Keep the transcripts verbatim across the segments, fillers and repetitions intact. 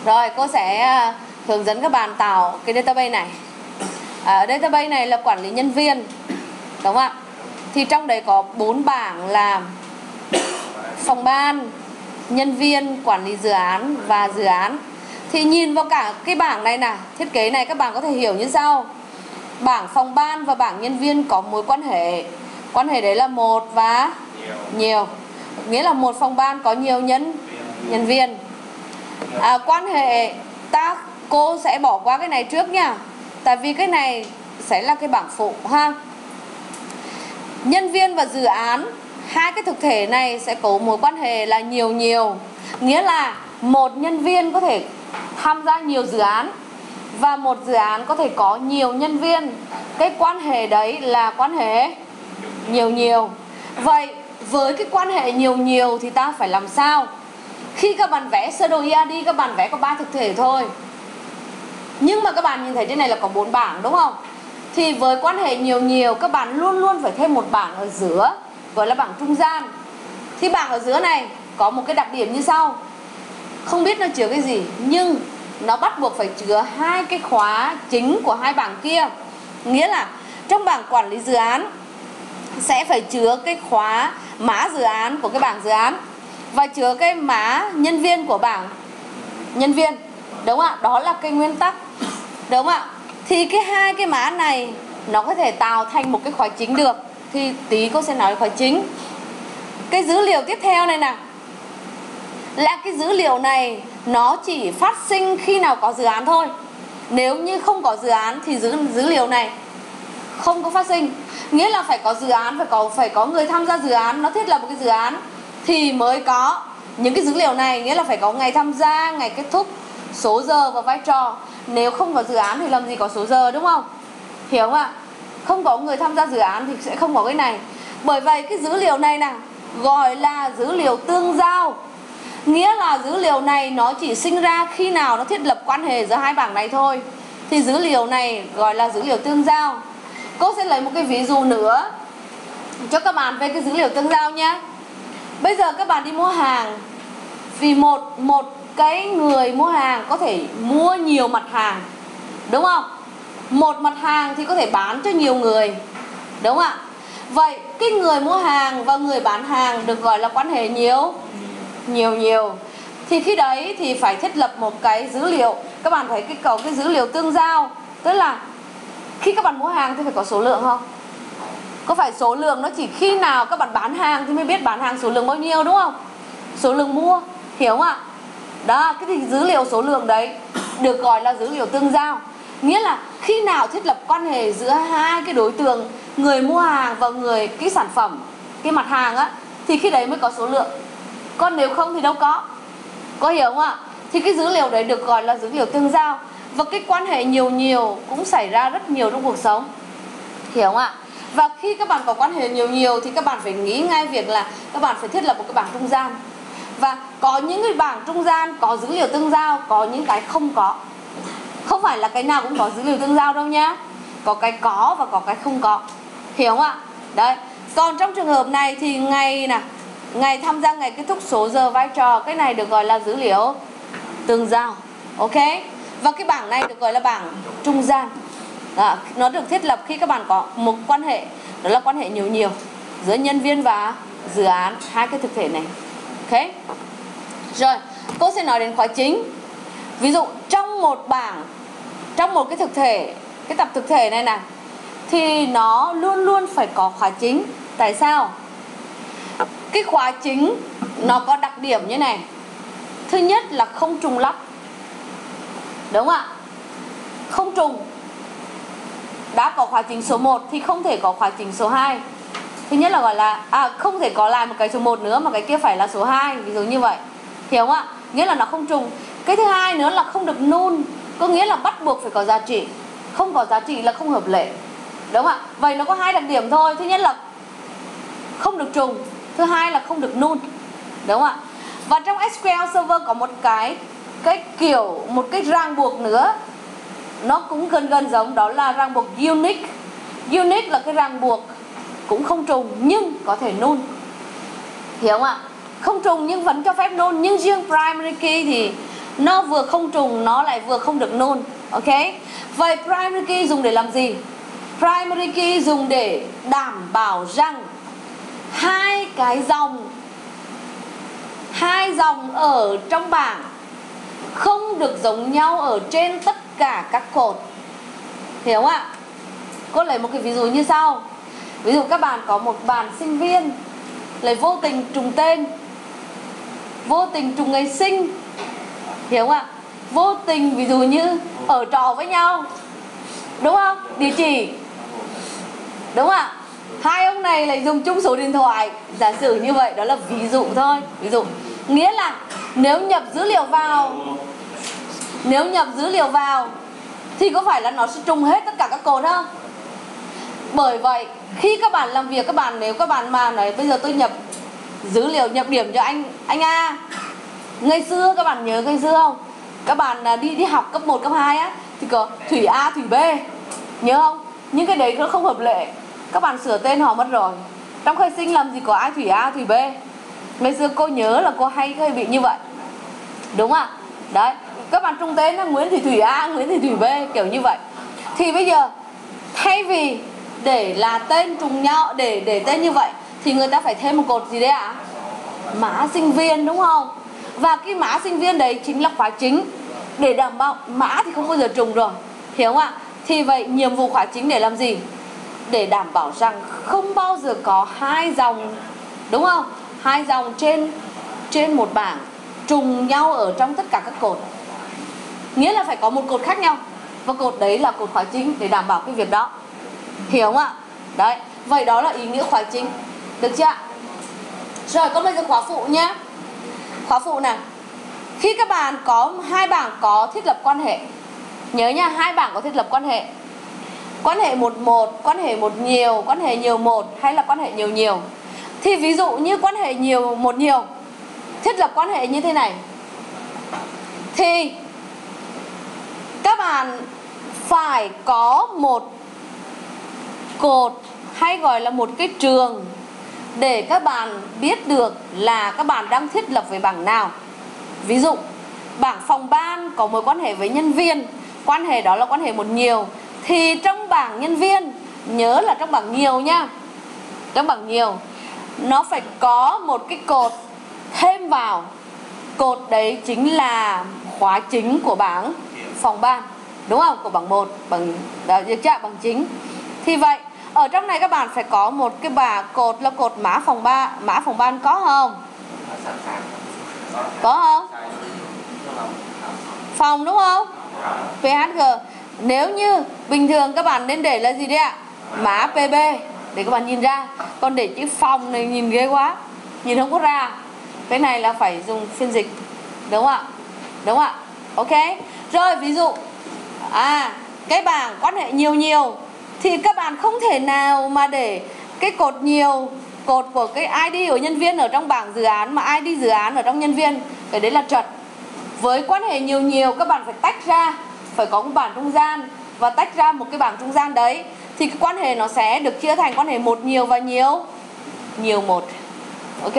Rồi cô sẽ hướng dẫn các bạn tạo cái database này. Ở database này là quản lý nhân viên, đúng không ạ? Thì trong đấy có bốn bảng là phòng ban, nhân viên, quản lý dự án và dự án. Thì nhìn vào cả cái bảng này nè, thiết kế này các bạn có thể hiểu như sau. Bảng phòng ban và bảng nhân viên có mối quan hệ. Quan hệ đấy là một và nhiều, nhiều. Nghĩa là một phòng ban có nhiều nhân nhân viên. À, quan hệ ta cô sẽ bỏ qua cái này trước nha, tại vì cái này sẽ là cái bảng phụ ha. Nhân viên và dự án, hai cái thực thể này sẽ có mối quan hệ là nhiều nhiều. Nghĩa là một nhân viên có thể tham gia nhiều dự án và một dự án có thể có nhiều nhân viên. Cái quan hệ đấy là quan hệ nhiều nhiều. Vậy với cái quan hệ nhiều nhiều thì ta phải làm sao? Khi các bạn vẽ sơ đồ i a đê, các bạn vẽ có ba thực thể thôi, nhưng mà các bạn nhìn thấy trên này là có bốn bảng, đúng không? Thì với quan hệ nhiều nhiều, các bạn luôn luôn phải thêm một bảng ở giữa, gọi là bảng trung gian. Thì bảng ở giữa này có một cái đặc điểm như sau. Không biết nó chứa cái gì, nhưng nó bắt buộc phải chứa hai cái khóa chính của hai bảng kia. Nghĩa là trong bảng quản lý dự án sẽ phải chứa cái khóa mã dự án của cái bảng dự án và chứa cái mã nhân viên của bảng nhân viên, đúng không ạ? Đó là cái nguyên tắc, đúng không ạ? Thì cái hai cái mã này nó có thể tạo thành một cái khóa chính được. Thì tí cô sẽ nói khóa chính. Cái dữ liệu tiếp theo này nè, là cái dữ liệu này nó chỉ phát sinh khi nào có dự án thôi. Nếu như không có dự án thì dữ, dữ liệu này không có phát sinh. Nghĩa là phải có dự án, phải có phải có người tham gia dự án, nó thiết lập một cái dự án thì mới có những cái dữ liệu này. Nghĩa là phải có ngày tham gia, ngày kết thúc, số giờ và vai trò. Nếu không có dự án thì làm gì có số giờ, đúng không? Hiểu không ạ? Không có người tham gia dự án thì sẽ không có cái này. Bởi vậy cái dữ liệu này nè gọi là dữ liệu tương giao. Nghĩa là dữ liệu này nó chỉ sinh ra khi nào nó thiết lập quan hệ giữa hai bảng này thôi. Thì dữ liệu này gọi là dữ liệu tương giao. Cô sẽ lấy một cái ví dụ nữa cho các bạn về cái dữ liệu tương giao nhé. Bây giờ các bạn đi mua hàng, vì một một cái người mua hàng có thể mua nhiều mặt hàng, đúng không? Một mặt hàng thì có thể bán cho nhiều người, đúng không ạ? Vậy cái người mua hàng và người bán hàng được gọi là quan hệ nhiều nhiều nhiều. Thì khi đấy thì phải thiết lập một cái dữ liệu. Các bạn thấy cái cầu cái dữ liệu tương giao, tức là khi các bạn mua hàng thì phải có số lượng không? Có phải số lượng nó chỉ khi nào các bạn bán hàng thì mới biết bán hàng số lượng bao nhiêu, đúng không? Số lượng mua, hiểu không ạ? Đó, cái thì dữ liệu số lượng đấy được gọi là dữ liệu tương giao. Nghĩa là khi nào thiết lập quan hệ giữa hai cái đối tượng, người mua hàng và người cái sản phẩm, cái mặt hàng á, thì khi đấy mới có số lượng. Còn nếu không thì đâu có. Có hiểu không ạ? Thì cái dữ liệu đấy được gọi là dữ liệu tương giao. Và cái quan hệ nhiều nhiều cũng xảy ra rất nhiều trong cuộc sống, hiểu không ạ? Và khi các bạn có quan hệ nhiều nhiều thì các bạn phải nghĩ ngay việc là các bạn phải thiết lập một cái bảng trung gian. Và có những cái bảng trung gian có dữ liệu tương giao, có những cái không có. Không phải là cái nào cũng có dữ liệu tương giao đâu nhá. Có cái có và có cái không có, hiểu không ạ? Đấy. Còn trong trường hợp này thì ngày nè, ngày tham gia, ngày kết thúc, số giờ, vai trò, cái này được gọi là dữ liệu tương giao. Ok? Và cái bảng này được gọi là bảng trung gian. Đó, nó được thiết lập khi các bạn có một quan hệ, đó là quan hệ nhiều nhiều giữa nhân viên và dự án, hai cái thực thể này. Ok? Rồi, cô sẽ nói đến khóa chính. Ví dụ trong một bảng, trong một cái thực thể, cái tập thực thể này này, thì nó luôn luôn phải có khóa chính. Tại sao? Cái khóa chính nó có đặc điểm như này. Thứ nhất là không trùng lắp, đúng không ạ? Không trùng. Đã có khóa chính số một thì không thể có khóa chính số hai. Thứ nhất là gọi là à, không thể có lại một cái số một nữa mà cái kia phải là số hai, ví dụ như vậy. Hiểu không ạ? Nghĩa là nó không trùng. Cái thứ hai nữa là không được null, có nghĩa là bắt buộc phải có giá trị. Không có giá trị là không hợp lệ, đúng không ạ? Vậy nó có hai đặc điểm thôi. Thứ nhất là không được trùng, thứ hai là không được null, đúng không ạ? Và trong ét quy eo Server có một cái cái kiểu, một cái ràng buộc nữa, nó cũng gần gần giống, đó là ràng buộc unique. Unique là cái ràng buộc cũng không trùng nhưng có thể null, hiểu không ạ? Không trùng nhưng vẫn cho phép null. Nhưng riêng primary key thì Nó vừa không trùng, nó lại vừa không được null. Ok. Vậy primary key dùng để làm gì? Primary key dùng để đảm bảo rằng hai cái dòng hai dòng ở trong bảng không được giống nhau ở trên tất cả các cột. Hiểu không ạ? Cô lấy một cái ví dụ như sau. Ví dụ các bạn có một bạn sinh viên lại vô tình trùng tên, vô tình trùng ngày sinh. Hiểu không ạ? Vô tình ví dụ như ở trọ với nhau, đúng không? Địa chỉ, đúng không ạ? Hai ông này lại dùng chung số điện thoại. Giả sử như vậy, đó là ví dụ thôi. Ví dụ nghĩa là nếu nhập dữ liệu vào Nếu nhập dữ liệu vào thì có phải là nó sẽ trùng hết tất cả các cột không? Bởi vậy khi các bạn làm việc, các bạn nếu các bạn mà nói bây giờ tôi nhập dữ liệu, nhập điểm cho anh anh A. Ngày xưa các bạn nhớ ngày xưa không? Các bạn đi đi học cấp một, cấp hai á thì có Thủy A, Thủy B. Nhớ không? Nhưng cái đấy nó không hợp lệ. Các bạn sửa tên họ mất rồi. Trong khai sinh làm gì có ai Thủy A, Thủy B. Ngày xưa cô nhớ là cô hay hay bị như vậy. Đúng không ạ? Đấy, các bạn trùng tên là Nguyễn Thị Thủy A, Nguyễn Thị Thủy B, kiểu như vậy. Thì bây giờ thay vì để là tên trùng nhau, để để tên như vậy thì người ta phải thêm một cột gì đấy ạ? À? Mã sinh viên, đúng không? Và cái mã sinh viên đấy chính là khóa chính. Để đảm bảo mã thì không bao giờ trùng rồi. Hiểu không ạ? Thì vậy nhiệm vụ khóa chính để làm gì? Để đảm bảo rằng không bao giờ có hai dòng, đúng không? Hai dòng trên trên một bảng trùng nhau ở trong tất cả các cột. Nghĩa là phải có một cột khác nhau. Và cột đấy là cột khóa chính để đảm bảo cái việc đó. Hiểu không ạ? Đấy, vậy đó là ý nghĩa khóa chính. Được chưa ạ? Rồi, còn bây giờ khóa phụ nhé. Khóa phụ này, khi các bạn có hai bảng có thiết lập quan hệ, nhớ nha, hai bảng có thiết lập quan hệ. Quan hệ một một, quan hệ một nhiều, quan hệ nhiều một hay là quan hệ nhiều nhiều. Thì ví dụ như quan hệ nhiều một nhiều thiết lập quan hệ như thế này, thì các bạn phải có một cột hay gọi là một cái trường để các bạn biết được là các bạn đang thiết lập với bảng nào. Ví dụ bảng phòng ban có mối quan hệ với nhân viên, quan hệ đó là quan hệ một nhiều, thì trong bảng nhân viên, nhớ là trong bảng nhiều nha, trong bảng nhiều nó phải có một cái cột thêm vào. Cột đấy chính là khóa chính của bảng phòng ban, đúng không? Của bảng một, bảng đó, được chưa? Bảng chính. Thì vậy ở trong này các bạn phải có một cái bà cột là cột mã phòng ban. Mã phòng ban có không? Có không? Phòng, đúng không? pê hát giê. Nếu như bình thường các bạn nên để là gì đấy ạ? Mã pê bê để các bạn nhìn ra. Còn để chữ phòng này nhìn ghê quá, nhìn không có ra. Cái này là phải dùng phiên dịch, đúng không ạ? Đúng không ạ? Ok. Rồi ví dụ à cái bảng quan hệ nhiều nhiều thì các bạn không thể nào mà để cái cột nhiều, cột của cái i đê của nhân viên ở trong bảng dự án mà i đê dự án ở trong nhân viên, cái đấy là trật. Với quan hệ nhiều nhiều các bạn phải tách ra, phải có một bảng trung gian và tách ra một cái bảng trung gian đấy, thì cái quan hệ nó sẽ được chia thành quan hệ một nhiều và nhiều nhiều một. Ok.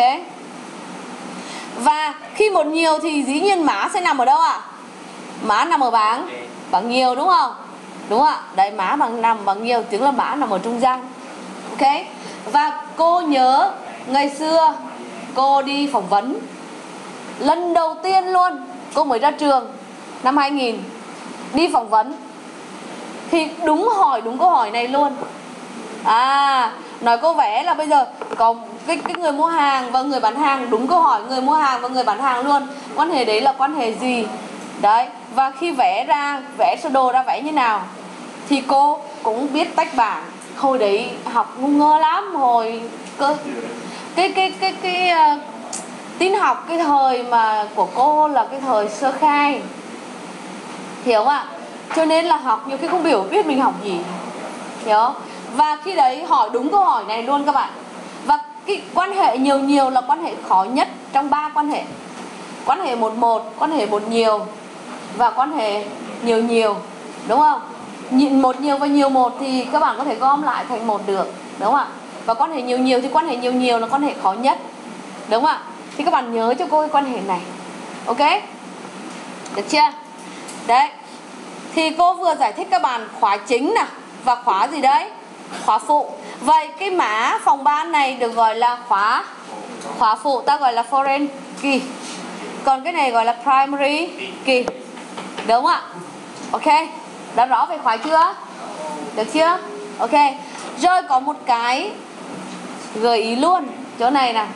Và khi một nhiều thì dĩ nhiên mã sẽ nằm ở đâu ạ? Mã nằm ở bảng bảng nhiều, đúng không? Đúng ạ. Đấy, mã bằng nằm bảng nhiều, tiếng là mã nằm ở trung gian. Ok. Và cô nhớ ngày xưa cô đi phỏng vấn lần đầu tiên luôn, cô mới ra trường năm hai nghìn, đi phỏng vấn thì đúng hỏi đúng câu hỏi này luôn. À, nói cô vẽ là bây giờ có cái, cái người mua hàng và người bán hàng, đúng câu hỏi người mua hàng và người bán hàng luôn. Quan hệ đấy là quan hệ gì? Đấy, và khi vẽ ra, vẽ sơ đồ ra vẽ như nào thì cô cũng biết tách bảng. Hồi đấy học ngu ngơ lắm, hồi cơ cái cái cái cái, cái uh, tin học cái thời mà của cô là cái thời sơ khai, hiểu không ạ? Cho nên là học nhiều khi không hiểu biết mình học gì, hiểu không? Và khi đấy hỏi đúng câu hỏi này luôn các bạn. Và cái quan hệ nhiều nhiều là quan hệ khó nhất trong ba quan hệ. Quan hệ một một, quan hệ một nhiều và quan hệ nhiều nhiều, đúng không? Một nhiều và nhiều một thì các bạn có thể gom lại thành một được, đúng không ạ? Và quan hệ nhiều nhiều thì quan hệ nhiều nhiều là quan hệ khó nhất, đúng không ạ? Thì các bạn nhớ cho cô cái quan hệ này. Ok. Được chưa? Đấy. Thì cô vừa giải thích các bạn khóa chính nè và khóa gì đấy? Khóa phụ. Vậy cái mã phòng ban này được gọi là khóa khóa phụ, ta gọi là foreign key. Còn cái này gọi là primary key. Đúng không ạ? Ok. Đã rõ về khóa chưa? Được chưa? Ok. Rồi có một cái gợi ý luôn chỗ này nè.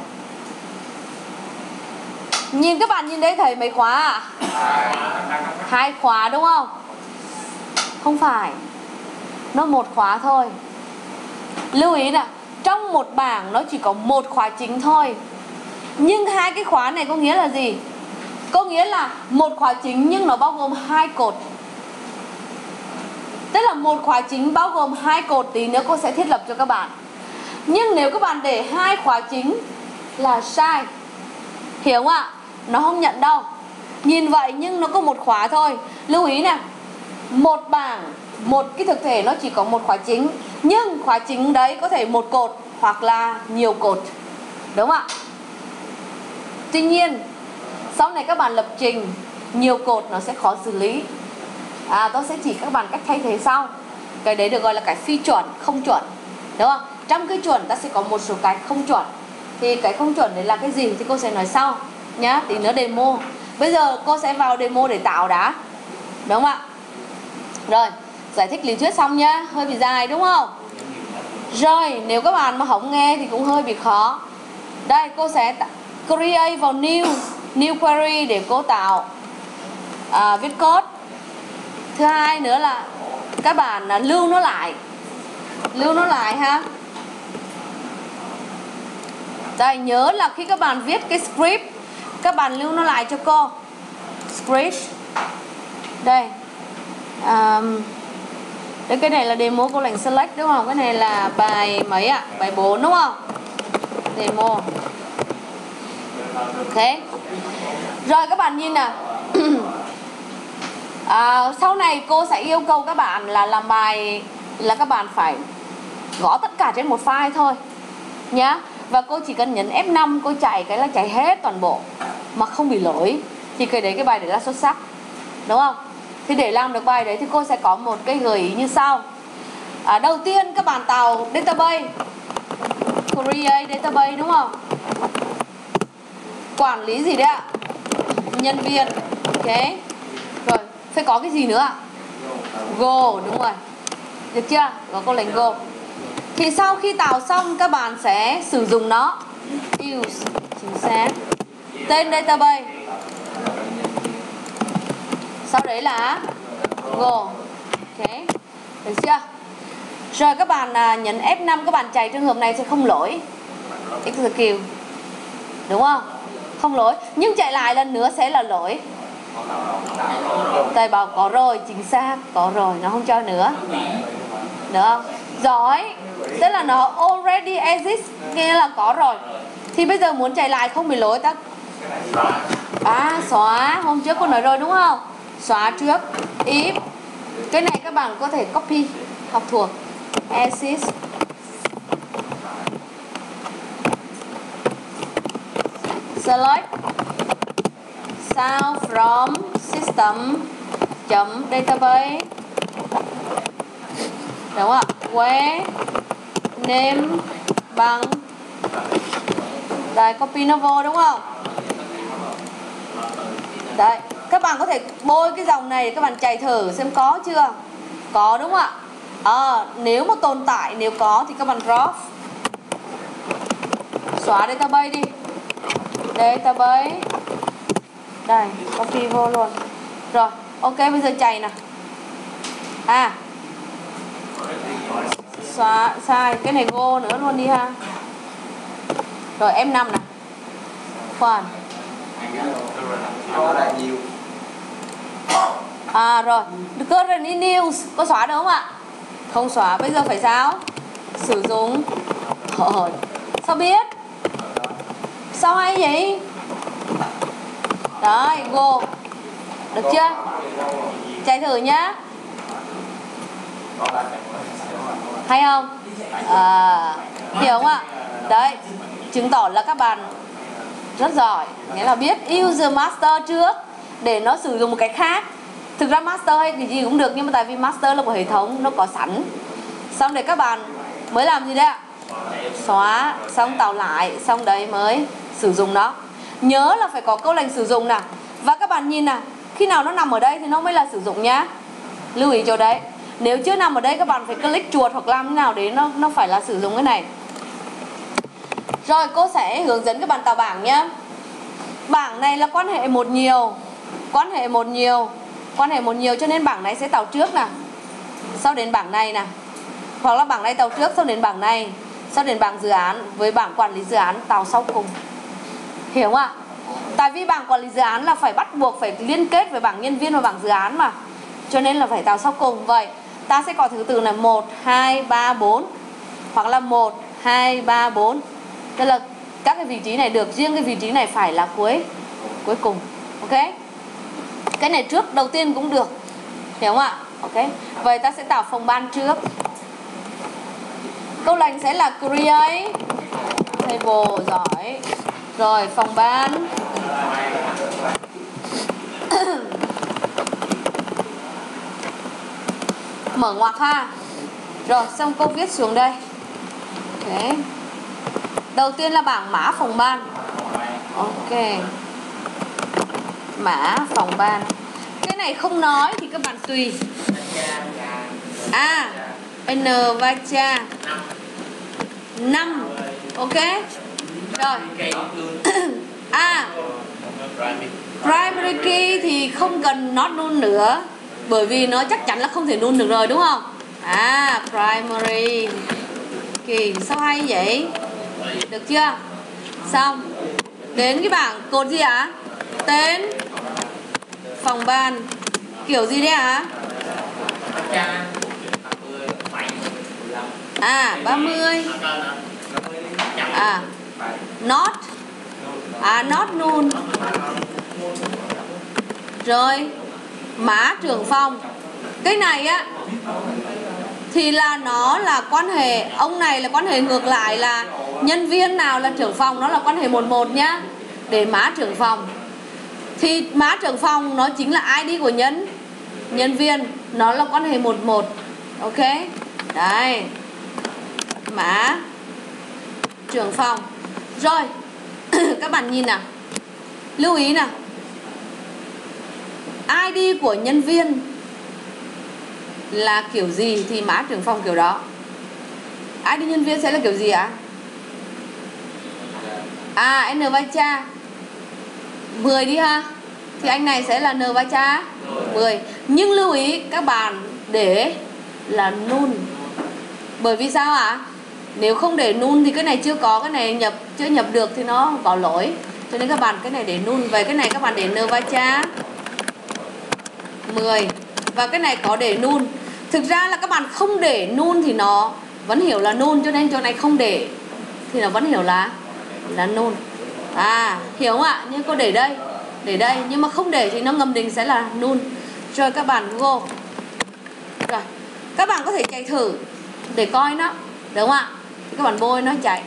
Nhìn các bạn nhìn đấy thấy mấy khóa ạ? Hai khóa đúng không? Không phải. Nó một khóa thôi. Lưu ý nè, trong một bảng nó chỉ có một khóa chính thôi. Nhưng hai cái khóa này có nghĩa là gì? Có nghĩa là một khóa chính nhưng nó bao gồm hai cột. Tức là một khóa chính bao gồm hai cột, tí nữa cô sẽ thiết lập cho các bạn. Nhưng nếu các bạn để hai khóa chính là sai. Hiểu không ạ? Nó không nhận đâu. Nhìn vậy nhưng nó có một khóa thôi. Lưu ý nè, một bảng, một cái thực thể nó chỉ có một khóa chính. Nhưng khóa chính đấy có thể một cột hoặc là nhiều cột. Đúng không ạ? Tuy nhiên sau này các bạn lập trình nhiều cột nó sẽ khó xử lý. À, tôi sẽ chỉ các bạn cách thay thế sau. Cái đấy được gọi là cái phi chuẩn, không chuẩn. Đúng không? Trong cái chuẩn ta sẽ có một số cái không chuẩn. Thì cái không chuẩn đấy là cái gì thì cô sẽ nói sau nhá, tí nữa demo. Bây giờ cô sẽ vào demo để tạo đã. Đúng không ạ? Rồi, giải thích lý thuyết xong nhá. Hơi bị dài đúng không? Rồi, nếu các bạn mà không nghe thì cũng hơi bị khó. Đây, cô sẽ create vào new New query để cô tạo à, viết code. Thứ hai nữa là các bạn à, lưu nó lại. Lưu nó lại ha. Đây, nhớ là khi các bạn viết cái script, các bạn lưu nó lại cho cô. Script. Đây. Um, Đấy, cái này là demo cô lệnh select đúng không? Cái này là bài mấy ạ? À? Bài bốn đúng không? Demo. Ok. Rồi các bạn nhìn nè. à, Sau này cô sẽ yêu cầu các bạn là làm bài là các bạn phải gõ tất cả trên một file thôi nhá. Và cô chỉ cần nhấn F năm, cô chạy cái là chạy hết toàn bộ mà không bị lỗi. Thì cái đấy, cái bài đấy là xuất sắc. Đúng không? Thì để làm được bài đấy thì cô sẽ có một cái gợi ý như sau. à, Đầu tiên các bạn tạo database, create database đúng không? Quản lý gì đấy ạ? Nhân viên. Ok. Rồi, phải có cái gì nữa ạ? Go, đúng rồi. Được chưa? Có câu lệnh go. Thì sau khi tạo xong các bạn sẽ sử dụng nó. Use, chính xác. Tên database. Sau đấy là go. Ok. Được chưa? Rồi các bạn à, nhấn F năm, các bạn chạy trường hợp này sẽ không lỗi. Execute. Đúng không? Không lỗi. Nhưng chạy lại lần nữa sẽ là lỗi. Thầy bảo có rồi, chính xác. Có rồi, nó không cho nữa. Được không? Giỏi. Tức là nó already exists, nghĩa là có rồi. Thì bây giờ muốn chạy lại không bị lỗi ta. À, xóa. Hôm trước cô nói rồi đúng không? Xóa trước. If. Cái này các bạn có thể copy, học thuộc. Exist. Select sound from system chấm database. Đúng không ạ? Where name bằng. Đây, copy nó vô đúng không? Đấy, các bạn có thể bôi cái dòng này, các bạn chạy thử xem có chưa. Có đúng không ạ? À, nếu mà tồn tại, nếu có thì các bạn drop. Xóa database đi. Database. Đây, copy vô luôn. Rồi, ok, bây giờ chạy nè. À, xóa, sai, cái này go nữa luôn đi ha. Rồi, em năm nè. Khoan. À rồi, currently news có xóa được không ạ? Không xóa, bây giờ phải sao? Sử dụng. Ờ, sao biết? Sao hay vậy? Đấy, go. Được chưa? Chạy thử nhá. Hay không? À, hiểu không ạ? Đấy, chứng tỏ là các bạn rất giỏi. Nghĩa là biết user master trước. để nó sử dụng một cái khác. Thực ra master hay cái gì cũng được, nhưng mà tại vì master là một hệ thống nó có sẵn. Xong để các bạn mới làm gì đấy ạ? Xóa, xong tạo lại, xong đấy mới sử dụng nó. Nhớ là phải có câu lệnh sử dụng nào. Và các bạn nhìn nào, khi nào nó nằm ở đây thì nó mới là sử dụng nhá. Lưu ý chỗ đấy. Nếu chưa nằm ở đây các bạn phải click chuột hoặc làm thế nào để nó nó phải là sử dụng cái này. Rồi cô sẽ hướng dẫn các bạn tạo bảng nhé. Bảng này là quan hệ một nhiều, quan hệ một nhiều, quan hệ một nhiều, cho nên bảng này sẽ tạo trước nè, sau đến bảng này nè, hoặc là bảng này tạo trước sau đến bảng này, sau đến bảng dự án, với bảng quản lý dự án tạo sau cùng. Hiểu không ạ? Tại vì bảng quản lý dự án là phải bắt buộc phải liên kết với bảng nhân viên và bảng dự án mà, cho nên là phải tạo sau cùng. Vậy ta sẽ có thứ tự là một, hai, ba, bốn, hoặc là một, hai, ba, bốn. Tức là các cái vị trí này được, riêng cái vị trí này phải là cuối cuối cùng. Ok? Cái này trước đầu tiên cũng được. Hiểu không ạ? Ok. Vậy ta sẽ tạo phòng ban trước. Câu lệnh sẽ là create table, giỏi. Rồi phòng ban. Mở ngoặc ha. Rồi xong cô viết xuống đây. Ok. Đầu tiên là bảng mã phòng ban. Ok. Mã phòng ban. Cái này không nói thì các bạn tùy. À, N và cha năm. Ok. Rồi. À, primary key thì không cần not null nữa, bởi vì nó chắc chắn là không thể null được rồi đúng không? À, primary key. Sao hay vậy? Được chưa? Xong. Đến cái bảng cột gì ạ? À? Tên phòng ban. Kiểu gì đấy ạ? À? À, ba mươi. À, not. À, not null. Rồi mã trưởng phòng. Cái này á thì là nó là quan hệ, ông này là quan hệ ngược lại, là nhân viên nào là trưởng phòng, nó là quan hệ một một nhá. Để mã trưởng phòng thì mã trưởng phòng nó chính là i đê của nhân nhân viên, nó là quan hệ một một. Ok. Đấy. Mã trưởng phòng. Rồi. Các bạn nhìn nào. Lưu ý nào. i đê của nhân viên là kiểu gì thì mã trưởng phòng kiểu đó. i đê nhân viên sẽ là kiểu gì ạ? À? À, N vai cha mười đi ha. Thì anh này sẽ là N vai cha mười. Nhưng lưu ý các bạn để là null. Bởi vì sao ạ? À? Nếu không để null thì cái này chưa có, cái này nhập chưa nhập được thì nó có lỗi. Cho nên các bạn cái này để null. Về cái này các bạn để N vai cha mười. Và cái này có để null. Thực ra là các bạn không để null thì nó vẫn hiểu là null, cho nên chỗ này không để thì nó vẫn hiểu là là null. À, hiểu không ạ? Nhưng cô để đây, để đây, nhưng mà không để thì nó ngầm định sẽ là null. Rồi các bạn go. Rồi, các bạn có thể chạy thử để coi nó, đúng không ạ? Thì các bạn bôi nó chạy.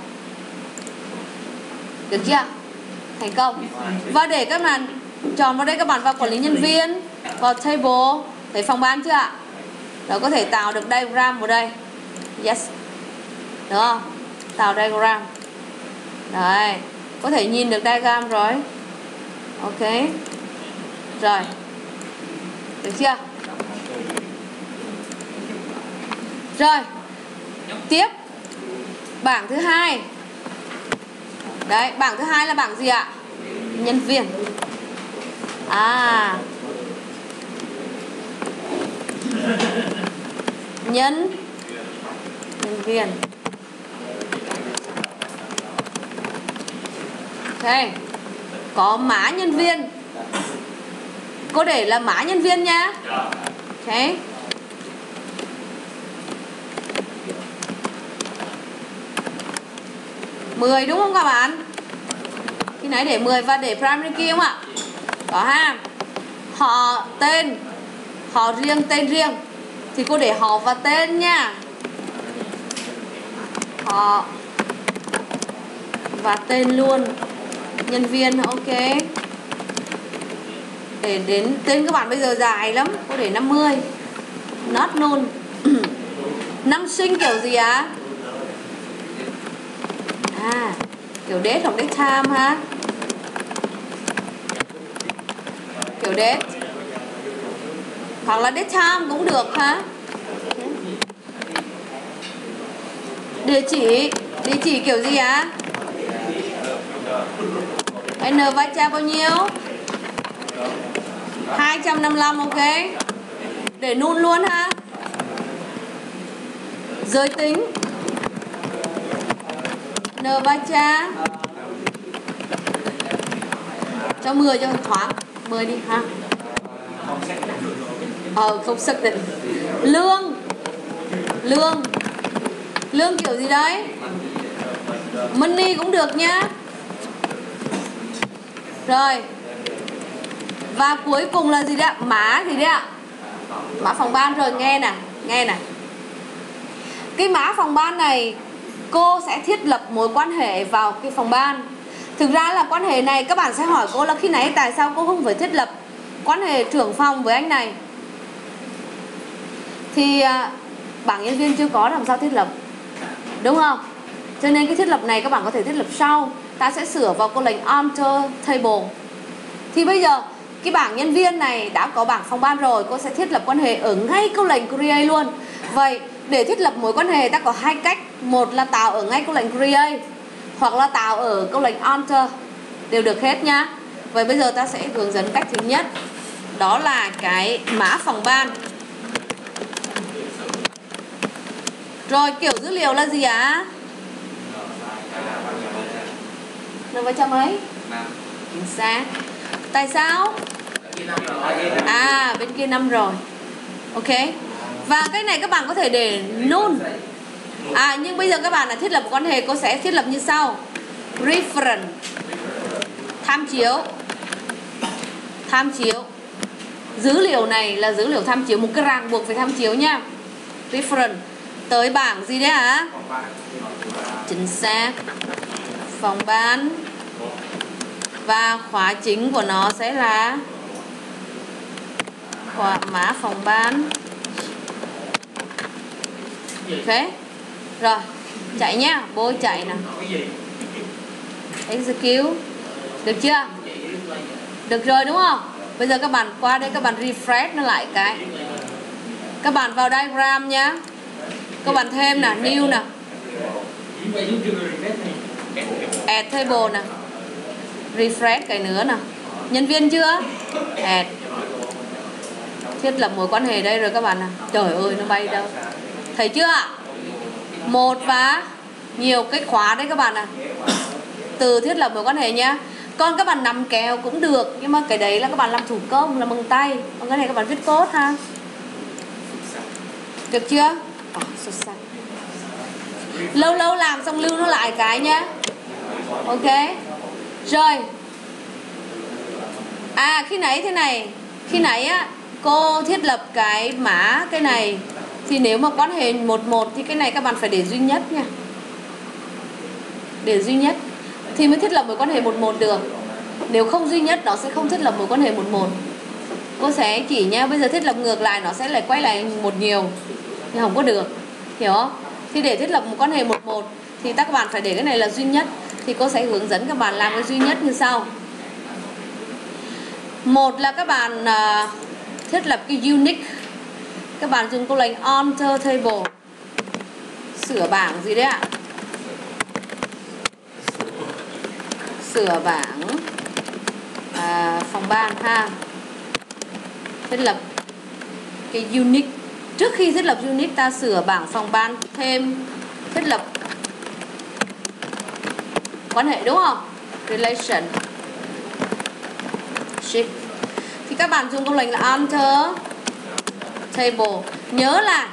Được chưa? Thành công. Và để các bạn chọn vào đây, các bạn vào quản lý nhân viên, vào table, thấy phòng ban chưa ạ? Đó, có thể tạo được diagram vào đây. Yes. Được không? Tạo diagram. Đấy. Có thể nhìn được diagram rồi. Ok. Rồi. Được chưa? Rồi. Tiếp. Bảng thứ hai. Đấy, bảng thứ hai là bảng gì ạ? Nhân viên. À. Nhân Nhân viên. Ok. Có mã nhân viên. Cô để là mã nhân viên nha. Ok. mười đúng không các bạn? Cái này để mười và để primary key không ạ? Có ha. Họ, tên, họ riêng, tên riêng. Thì cô để họ và tên nha. Họ và tên luôn. Nhân viên, ok. Để đến tên các bạn bây giờ dài lắm, cô để năm mươi. Not known. Năm sinh kiểu gì á? À, kiểu date hoặc date time ha. Kiểu date hoặc là date time cũng được ha. Địa chỉ, địa chỉ kiểu gì á? N vai cha bao nhiêu? hai trăm năm mươi lăm, ok. Để nun luôn ha. Giới tính N vai cha cho mười cho thoáng, mười đi ha. Ờ không xác định. Lương Lương Lương kiểu gì đấy? Money cũng được nhá. Rồi. Và cuối cùng là gì đấy ạ? Mã gì đấy ạ? Mã phòng ban. Rồi nghe nè, nghe nè. Cái mã phòng ban này cô sẽ thiết lập mối quan hệ vào cái phòng ban. Thực ra là quan hệ này các bạn sẽ hỏi cô là khi nãy tại sao cô không phải thiết lập quan hệ trưởng phòng với anh này. Thì bảng nhân viên chưa có làm sao thiết lập, đúng không? Cho nên cái thiết lập này các bạn có thể thiết lập sau. Ta sẽ sửa vào câu lệnh alter table. Thì bây giờ cái bảng nhân viên này đã có bảng phòng ban rồi, cô sẽ thiết lập quan hệ ở ngay câu lệnh create luôn. Vậy để thiết lập mối quan hệ ta có hai cách. Một là tạo ở ngay câu lệnh create, hoặc là tạo ở câu lệnh alter, đều được hết nhá. Vậy bây giờ ta sẽ hướng dẫn cách thứ nhất, đó là cái mã phòng ban. Rồi kiểu dữ liệu là gì ạ? Nó với cho mấy? Chính xác. Tại sao? À, bên kia năm rồi. Ok. Và cái này các bạn có thể để null. À, nhưng bây giờ các bạn là thiết lập quan hệ, cô sẽ thiết lập như sau. Reference, tham chiếu. Tham chiếu. Dữ liệu này là dữ liệu tham chiếu, một cái ràng buộc phải tham chiếu nha. Reference tới bảng gì đấy hả? Chính xác. Phòng ban. Và khóa chính của nó sẽ là khóa mã phòng ban. Ok. Rồi, chạy nhá, bôi chạy nè. Execute. Được chưa? Được rồi đúng không? Bây giờ các bạn qua đây các bạn refresh nó lại cái. Các bạn vào diagram nhá. Các bạn thêm nè, new nè. Add table nè. Refresh cái nữa nè. Nhân viên chưa? Add. Thiết lập mối quan hệ đây rồi các bạn nè. Trời ơi nó bay đâu. Thấy chưa ạ? Một và nhiều cái khóa đấy các bạn ạ. Từ thiết lập mối quan hệ nhá. Còn các bạn nằm kèo cũng được, nhưng mà cái đấy là các bạn làm thủ công, là bằng tay. Còn cái này các bạn viết code ha. Được chưa? À, xuất sắc. Lâu lâu làm xong lưu nó lại cái nhá. Ok. Rồi. À khi nãy thế này, khi nãy á cô thiết lập cái mã cái này, thì nếu mà quan hệ một một thì cái này các bạn phải để duy nhất nha. Để duy nhất thì mới thiết lập mối quan hệ một một được. Nếu không duy nhất nó sẽ không thiết lập mối quan hệ một một. Cô sẽ chỉ nha, bây giờ thiết lập ngược lại nó sẽ lại quay lại một nhiều, nhưng không có được. Hiểu không? Thì để thiết lập một quan hệ một một thì các bạn phải để cái này là duy nhất. Thì cô sẽ hướng dẫn các bạn làm cái duy nhất như sau. Một là các bạn uh, thiết lập cái unique. Các bạn dùng câu lệnh alter table. Sửa bảng gì đấy ạ? Sửa bảng à, phòng ban ha. Thiết lập cái unique. Trước khi thiết lập unique ta sửa bảng phòng ban thêm thiết lập quan hệ đúng không? Relation shift. Thì các bạn dùng câu lệnh là alter table. Nhớ là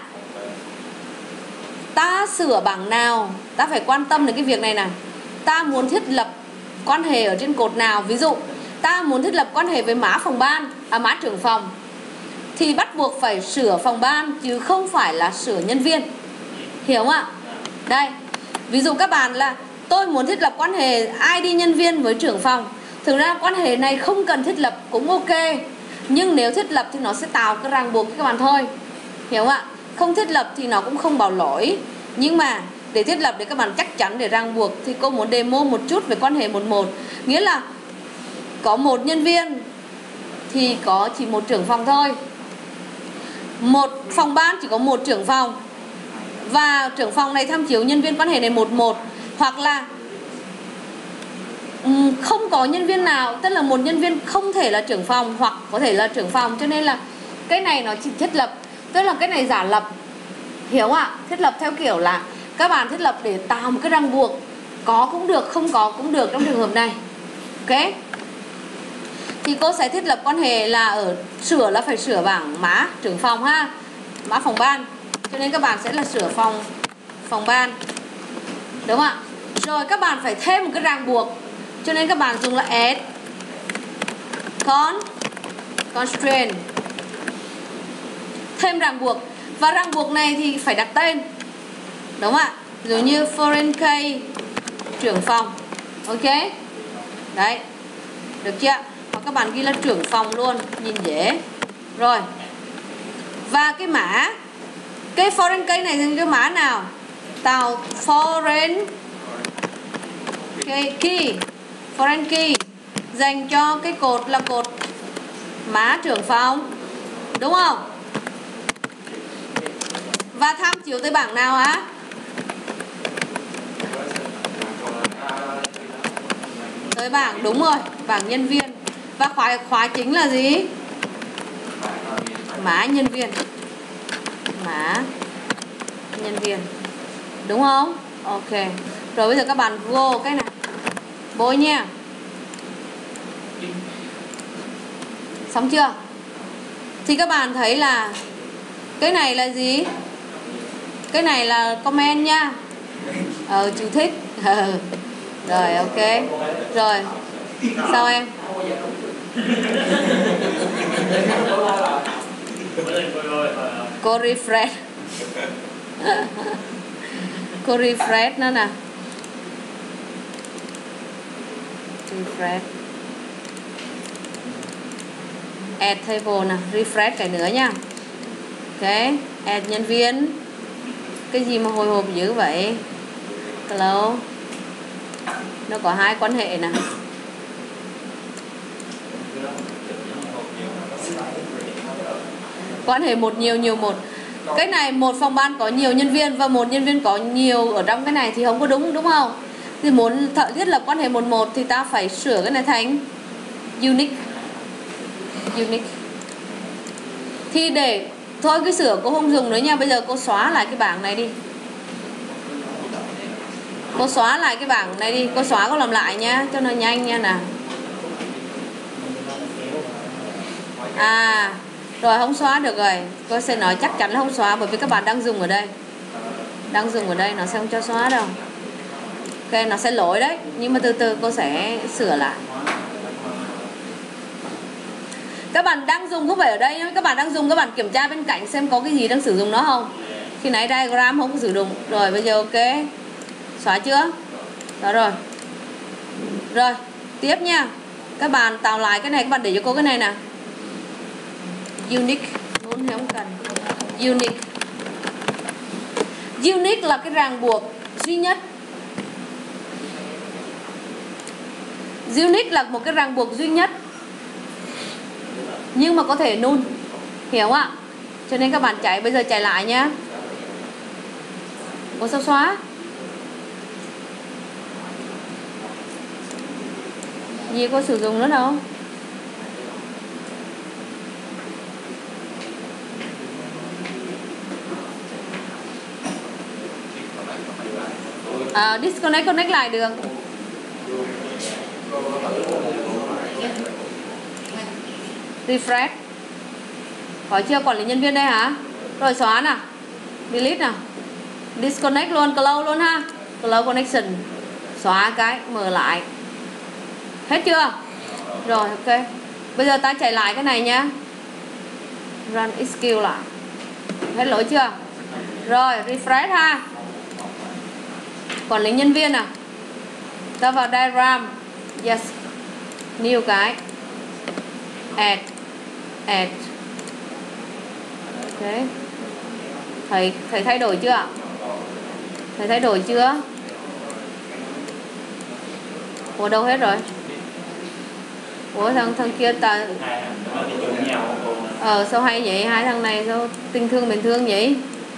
ta sửa bảng nào, ta phải quan tâm đến cái việc này này. Ta muốn thiết lập quan hệ ở trên cột nào. Ví dụ ta muốn thiết lập quan hệ với mã phòng ban, à mã trưởng phòng, thì bắt buộc phải sửa phòng ban chứ không phải là sửa nhân viên. Hiểu không ạ? Đây, ví dụ các bạn là tôi muốn thiết lập quan hệ i đê nhân viên với trưởng phòng. Thực ra quan hệ này không cần thiết lập cũng ok. Nhưng nếu thiết lập thì nó sẽ tạo cái ràng buộc cho các bạn thôi, hiểu không ạ? Không thiết lập thì nó cũng không bảo lỗi. Nhưng mà để thiết lập để các bạn chắc chắn để ràng buộc thì cô muốn demo một chút về quan hệ một một. Nghĩa là có một nhân viên thì có chỉ một trưởng phòng thôi. Một phòng ban chỉ có một trưởng phòng, và trưởng phòng này tham chiếu nhân viên quan hệ này một một. Hoặc là không có nhân viên nào, tức là một nhân viên không thể là trưởng phòng hoặc có thể là trưởng phòng. Cho nên là cái này nó chỉ thiết lập, tức là cái này giả lập, hiểu không ạ? Thiết lập theo kiểu là các bạn thiết lập để tạo một cái ràng buộc, có cũng được, không có cũng được trong trường hợp này. Ok, thì cô sẽ thiết lập quan hệ là ở sửa là phải sửa bảng mã trưởng phòng ha, mã phòng ban. Cho nên các bạn sẽ là sửa phòng phòng ban, đúng không ạ? Rồi các bạn phải thêm một cái ràng buộc, cho nên các bạn dùng là add con constraint, thêm ràng buộc. Và ràng buộc này thì phải đặt tên, đúng không ạ? Ví dụ như foreign key trưởng phòng. Ok, đấy, được chưa? Hoặc các bạn ghi là trưởng phòng luôn, nhìn dễ. Rồi, và cái mã, cái foreign key này thì cái mã nào? Tao foreign key, key foreign key dành cho cái cột là cột mã trưởng phòng, đúng không? Và tham chiếu tới bảng nào á? Tới bảng, đúng rồi, bảng nhân viên. Và khóa, khóa chính là gì? Mã nhân viên. Mã nhân viên, đúng không? Ok. Rồi bây giờ các bạn vô cái này, bôi nha. Xong chưa? Thì các bạn thấy là cái này là gì? Cái này là comment nha. Ờ, chú thích. Rồi, ok. Rồi, sao em? Cô refresh. Cô refresh nữa nè. Refresh. Add table nè, refresh cái nữa nha. Ok, add nhân viên. Cái gì mà hồi hộp dữ vậy? Hello. Nó có hai quan hệ nè. Quan hệ một nhiều nhiều một. Cái này một phòng ban có nhiều nhân viên và một nhân viên có nhiều ở trong cái này thì không có đúng, đúng không? Thì muốn thiết lập quan hệ một một thì ta phải sửa cái này thành unique. Unique. Thì để thôi cái sửa cô không dùng nữa nha. Bây giờ cô xóa lại cái bảng này đi. Cô xóa lại cái bảng này đi. Cô xóa cô làm lại nha, cho nó nhanh nha nè. À, rồi không xóa được rồi. Cô sẽ nói chắc chắn là không xóa, bởi vì các bạn đang dùng ở đây. Đang dùng ở đây nó sẽ không cho xóa đâu. Ok, nó sẽ lỗi đấy. Nhưng mà từ từ cô sẽ sửa lại. Các bạn đang dùng không phải ở đây. Các bạn đang dùng, các bạn kiểm tra bên cạnh xem có cái gì đang sử dụng nó không. Khi nãy diagram không có sử dụng. Rồi bây giờ ok. Xóa chưa? Đó rồi. Rồi, tiếp nha. Các bạn tạo lại cái này, các bạn để cho cô cái này nè. Unique, muốn hay không cần. Unique. Unique là cái ràng buộc duy nhất. Unique là một cái ràng buộc duy nhất, nhưng mà có thể null, hiểu không ạ? Cho nên các bạn chạy, bây giờ chạy lại nhá. Có sao xóa? Gì có sử dụng nữa đâu. À, disconnect, connect lại được. Refresh. Có chưa? Quản lý nhân viên đây hả? Rồi xóa nè. Delete nè. Disconnect luôn, close luôn ha. Close connection. Xóa cái, mở lại. Hết chưa? Rồi ok. Bây giờ ta chạy lại cái này nhá. Run execute lại. Hết lỗi chưa? Rồi, refresh ha. Quản lý nhân viên à. Ta vào diagram. Yes. New cái. Add. add. Ok. Thầy thầy thay đổi chưa ạ? Thầy thay đổi chưa? Ủa đâu hết rồi? Ủa thằng thằng kia ta Ờ sao hay vậy? Hai thằng này sao tình thương bình thương vậy?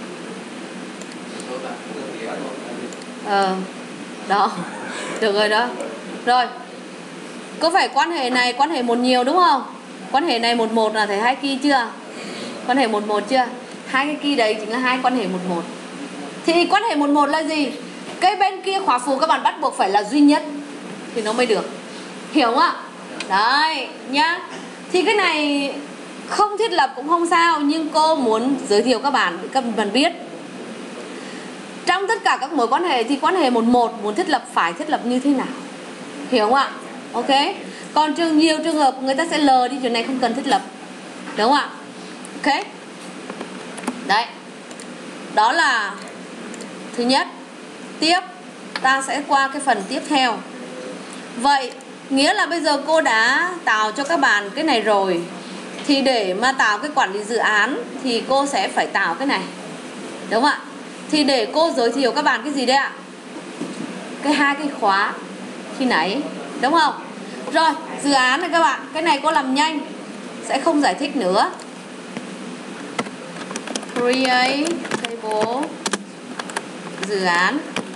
Ờ đó. Được rồi đó. Rồi. Có phải quan hệ này quan hệ một nhiều đúng không? Quan hệ này một một là thầy hai key chưa? Quan hệ một một chưa? Hai cái key đấy chính là hai quan hệ một một. Thì quan hệ một một là gì? Cái bên kia khóa phụ các bạn bắt buộc phải là duy nhất thì nó mới được. Hiểu không ạ? Đấy nhá. Thì cái này không thiết lập cũng không sao, nhưng cô muốn giới thiệu các bạn các bạn biết. Trong tất cả các mối quan hệ thì quan hệ một một muốn thiết lập phải thiết lập như thế nào. Hiểu không ạ? Ok. Còn trường nhiều trường hợp người ta sẽ lờ đi chuyện này không cần thiết lập. Đúng không ạ? Ok. Đấy. Đó là thứ nhất. Tiếp ta sẽ qua cái phần tiếp theo. Vậy nghĩa là bây giờ cô đã tạo cho các bạn cái này rồi. Thì để mà tạo cái quản lý dự án thì cô sẽ phải tạo cái này. Đúng không ạ? Thì để cô giới thiệu các bạn cái gì đấy ạ? Cái hai cái khóa khi nãy. Đúng không? Rồi, dự án này các bạn. Cái này cô làm nhanh, sẽ không giải thích nữa. Create table dự án.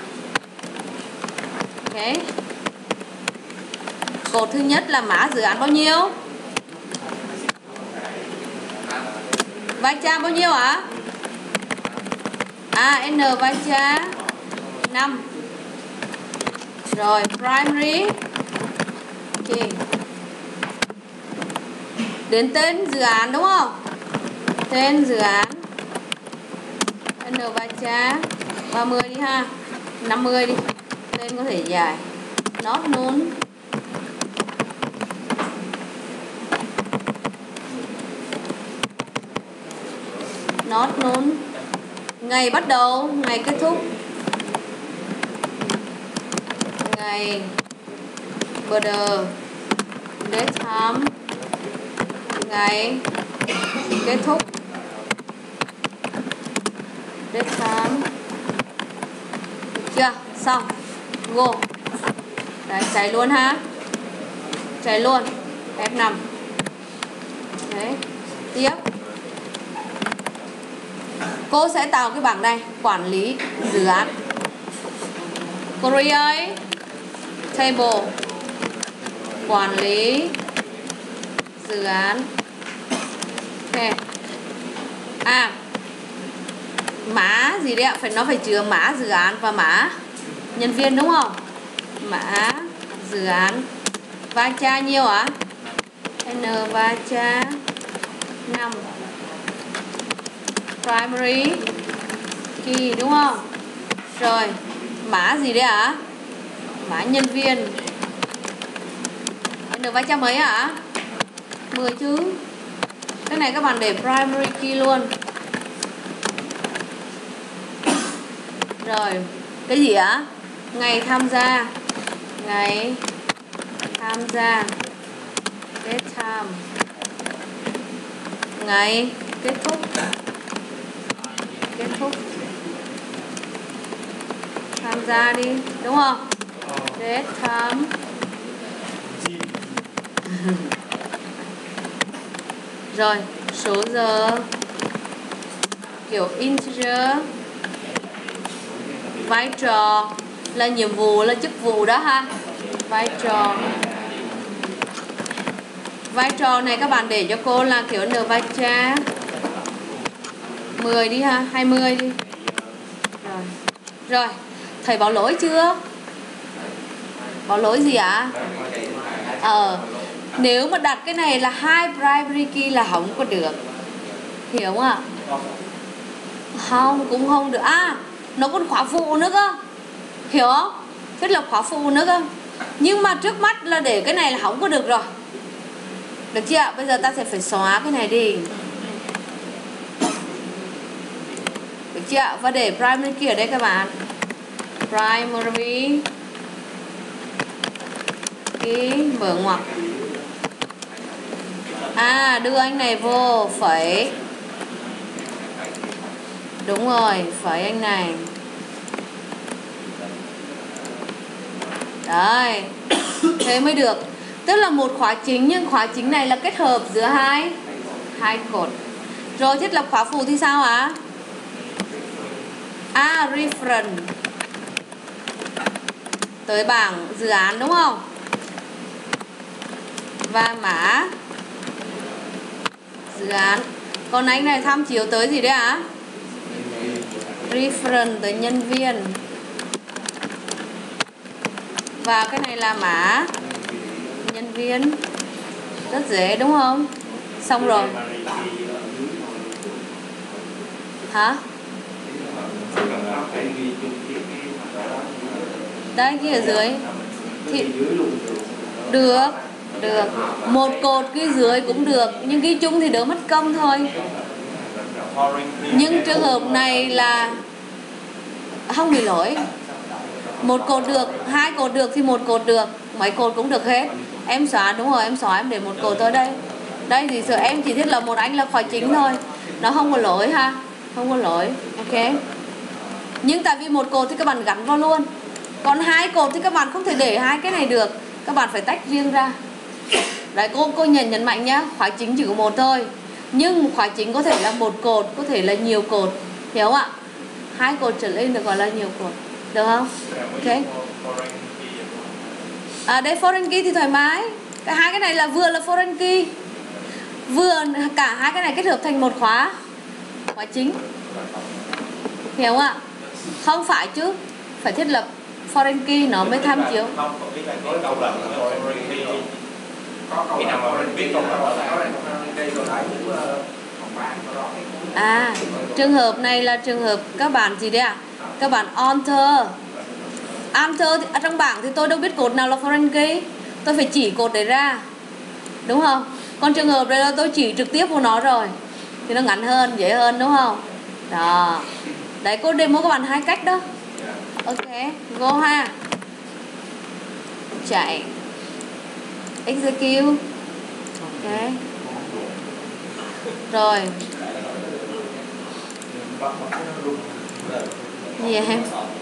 Ok. Cột thứ nhất là mã dự án bao nhiêu? Vai cha bao nhiêu ạ? À, N vai cha năm. Rồi, primary. Ok. Đến tên dự án đúng không? Tên dự án N vai cha ba mươi đi ha. năm mươi đi. Tên có thể dài. Not known. Not known. Ngày bắt đầu, ngày kết thúc. Ngày border date time. Ngày kết thúc. Date time. Được chưa? Xong. Go. Đấy, chạy luôn ha. Chạy luôn. F năm. Đấy. Tiếp. Cô sẽ tạo cái bảng này, quản lý dự án. Create table quản lý dự án. Ok. À, mã gì đấy ạ? Phải nó phải chứa mã dự án và mã nhân viên đúng không? Mã dự án. Vai cha nhiêu ạ? N vai cha năm. Primary key đúng không? Rồi, mã gì đấy ạ? Mã nhân viên. N vai cha mấy ạ? mười chứ. Cái này các bạn để primary key luôn. Rồi, cái gì ạ? Ngày tham gia. Ngày tham gia. Date time. Ngày kết thúc. Kết thúc. Tham gia đi, đúng không? Date time. Rồi, số giờ kiểu integer. Vai trò là nhiệm vụ, là chức vụ đó ha. Vai trò. Vai trò này các bạn để cho cô là kiểu N vai cha mười đi ha, hai mươi đi. Rồi. Rồi, thầy báo lỗi chưa? Báo lỗi gì ạ? Ờ, nếu mà đặt cái này là hai primary key là không có được. Hiểu không ạ? Không, cũng không được. À, nó còn khóa phụ nữa cơ. Hiểu không? Thiết lập khóa phụ nữa cơ. Nhưng mà trước mắt là để cái này là không có được rồi. Được chưa ạ? Bây giờ ta sẽ phải xóa cái này đi. Được chưa ạ? Và để primary key ở đây các bạn. Primary key mở ngoặc. À, đưa anh này vô, phẩy. Đúng rồi, phẩy anh này. Đấy. Thế mới được. Tức là một khóa chính, nhưng khóa chính này là kết hợp giữa hai hai cột. Rồi thiết lập khóa phụ thì sao ạ? À, reference. Tới bảng dự án đúng không? Và mã dự án. Còn anh này tham chiếu tới gì đấy ạ? À? Reference tới nhân viên. Và cái này là mã nhân viên. Rất dễ đúng không? Xong rồi. Hả? Đây ghi ở dưới. Thì được, được. Một cột ghi dưới cũng được, nhưng ghi chung thì đỡ mất công thôi. Nhưng trường hợp này là không bị lỗi. Một cột được, hai cột được thì một cột được, mấy cột cũng được hết. Em xóa, đúng rồi, em xóa em để một cột tới đây. Đây thì sợ em chỉ thiết lập một anh là khóa chính thôi. Nó không có lỗi ha. Không có lỗi, ok. Nhưng tại vì một cột thì các bạn gắn vào luôn. Còn hai cột thì các bạn không thể để hai cái này được. Các bạn phải tách riêng ra. Đấy, cô cô nhấn nhấn mạnh nhá. Khóa chính chỉ có một thôi. Nhưng khóa chính có thể là một cột, có thể là nhiều cột. Hiểu không ạ? Hai cột trở lên được gọi là nhiều cột. Được không? Ok. À đây foreign key thì thoải mái. Cái hai cái này là vừa là foreign key, vừa cả hai cái này kết hợp thành một khóa khóa chính. Hiểu không ạ? Không phải chứ, phải thiết lập foreign key nó mới tham chiếu. À, trường hợp này là trường hợp các bạn gì đấy ạ? À? Các bạn enter. Enter thì, ở trong bảng thì tôi đâu biết cột nào là foreign key. Tôi phải chỉ cột đấy ra. Đúng không? Còn trường hợp đây là tôi chỉ trực tiếp vào nó rồi thì nó ngắn hơn, dễ hơn đúng không? Đó. Đấy, cô demo các bạn hai cách đó. Ok, go ha. Chạy. Execute. Ok. Rồi. Gì em?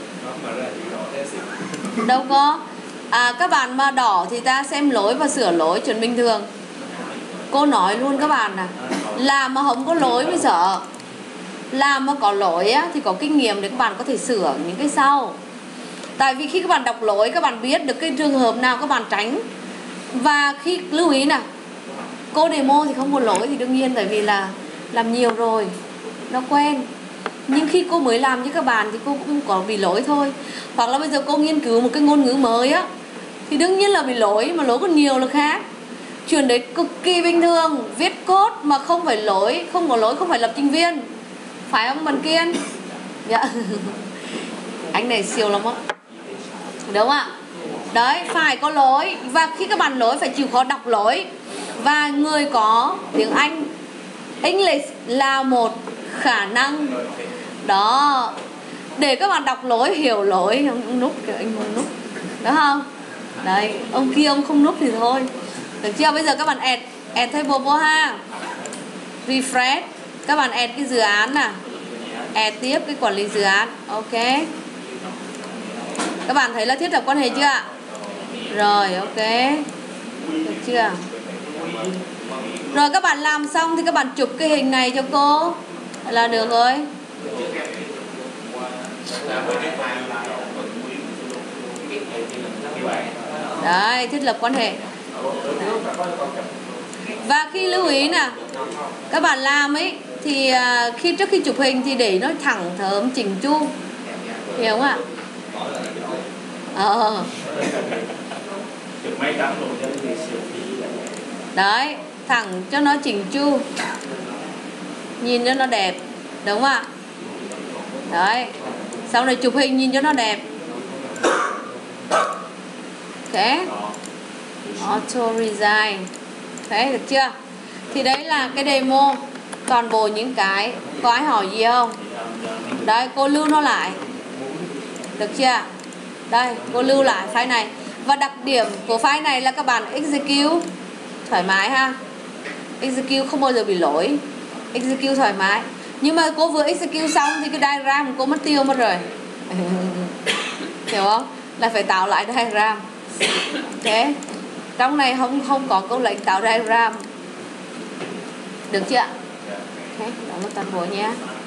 Đâu có. À, các bạn mà đỏ thì ta xem lỗi và sửa lỗi chuyện bình thường. Cô nói luôn các bạn nè, làm mà không có lỗi mới sợ. Làm mà có lỗi á, thì có kinh nghiệm để các bạn có thể sửa những cái sau. Tại vì khi các bạn đọc lỗi, các bạn biết được cái trường hợp nào các bạn tránh. Và khi lưu ý nè, cô demo thì không có lỗi thì đương nhiên, tại vì là làm nhiều rồi, nó quen. Nhưng khi cô mới làm với các bạn thì cô cũng có bị lỗi thôi. Hoặc là bây giờ cô nghiên cứu một cái ngôn ngữ mới á, thì đương nhiên là bị lỗi, mà lỗi còn nhiều là khác. Chuyện đấy cực kỳ bình thường. Viết code mà không phải lỗi, không có lỗi không phải lập trình viên. Phải không bạn Kiên? Dạ. Anh này siêu lắm á. Đúng không ạ? Đấy, phải có lỗi. Và khi các bạn lỗi phải chịu khó đọc lỗi. Và người có tiếng Anh, English là một khả năng. Đó. Để các bạn đọc lỗi, hiểu lỗi. Ông núp kìa, anh không núp. Đúng không? Đấy, ông kia ông không núp thì thôi. Được chưa? Bây giờ các bạn add, add table vô ha. Refresh. Các bạn add cái dự án nè. Add tiếp cái quản lý dự án. Ok. Các bạn thấy là thiết lập quan hệ chưa ạ? Rồi, ok. Được chưa? Rồi các bạn làm xong thì các bạn chụp cái hình này cho cô là được rồi. Đấy, thiết lập quan hệ. Và khi lưu ý nè, các bạn làm ấy thì uh, khi trước khi chụp hình thì để nó thẳng thớm chỉnh chu. Hiểu không ạ? Ờ. Đấy, thẳng cho nó chỉnh chu, nhìn cho nó đẹp. Đúng không ạ? Đấy. Sau này chụp hình nhìn cho nó đẹp. Ok. Auto resign. Đấy, được chưa? Thì đấy là cái demo. Toàn bộ những cái. Có ai hỏi gì không? Đấy, cô lưu nó lại. Được chưa? Đây, cô lưu lại file này. Và đặc điểm của file này là các bạn execute thoải mái ha. execute không bao giờ bị lỗi, execute thoải mái. Nhưng mà cô vừa execute xong thì cái diagram cô mất tiêu mất rồi. Hiểu không? Là phải tạo lại diagram. Ok. Trong này không không có câu lệnh tạo diagram. Được chưa? Ok, đó là toàn bộ nhé.